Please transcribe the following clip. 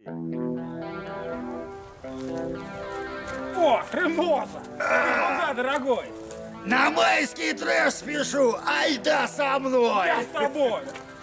О, Тремоза! Куда, дорогой? На майский трэш спешу, айда со мной! Я с тобой!